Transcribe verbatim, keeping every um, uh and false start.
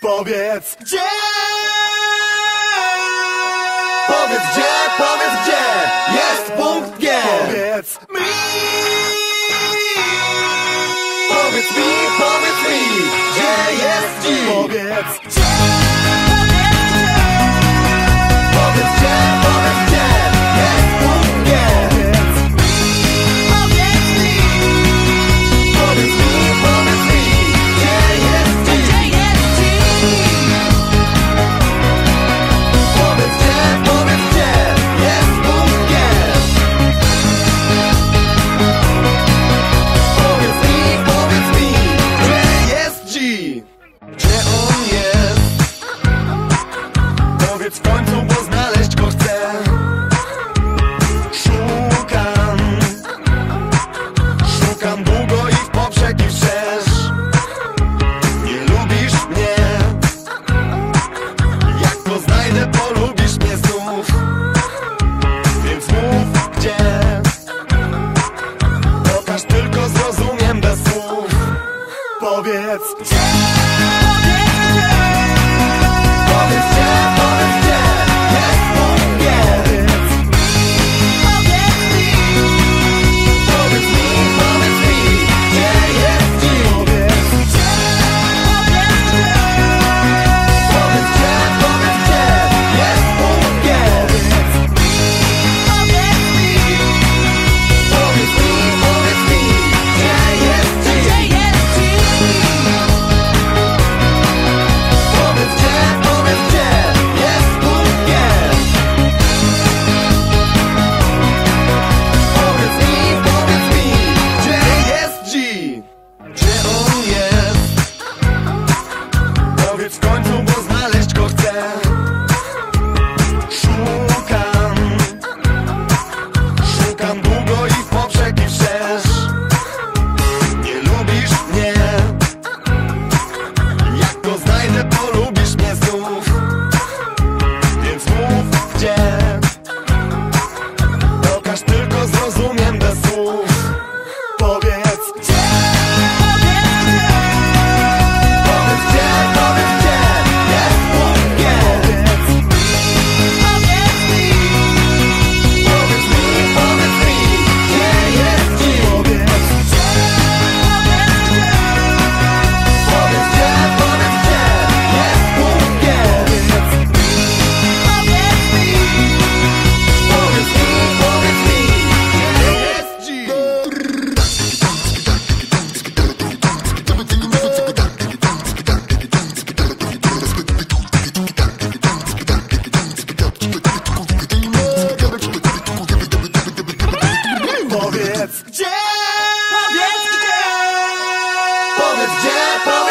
Powiedz gdzie, powiedz gdzie, powiedz gdzie jest punkt G. Powiedz mi, powiedz mi, powiedz mi, gdzie jest G. Powiedz gdzie, powiedz gdzie, powiedz gdzie jest punkt G. Powiedz mi, powiedz mi, powiedz mi, gdzie jest G. Powiedz gdzie, powiedz gdzie jest punkt G. Powiedz mi, powiedz mi, gdzie jest G. Gdzie on jest? Powiedz w końcu, bo znaleźć go chcę. Szukam, szukam długo i w poprzek i wszerz. Nie lubisz mnie, jak to znajdę, polubisz mnie znów. Więc mów gdzie, pokaż, tylko zrozumiem bez słów. Powiedz gdzie, powiedz gdzie, powiedz gdzie jest punkt G. Powiedz mi, powiedz mi, gdzie jest G. Powiedz gdzie, powiedz gdzie, powiedz gdzie jest punkt G. Powiedz mi, powiedz mi, gdzie jest G. Powiedz gdzie, powiedz gdzie jest punkt G. Powiedz mi, powiedz mi, gdzie jest G. Gdzie on jest? Powiedz w końcu, bo znaleźć go chcę. Szukam, szukam długo i w poprzek i wszerz. Nie lubisz mnie, jak to znajdę, polubisz mnie znów. Więc mów gdzie, pokaż, tylko zrozumiem bez słów. Powiedz gdzie, powiedz gdzie, powiedz gdzie jest punkt G. Powiedz mi, powiedz mi, gdzie jest G. Powiedz gdzie, powiedz gdzie, powiedz gdzie jest punkt G. Powiedz mi, powiedz mi, gdzie jest G. Powiedz gdzie, powiedz gdzie, powiedz gdzie,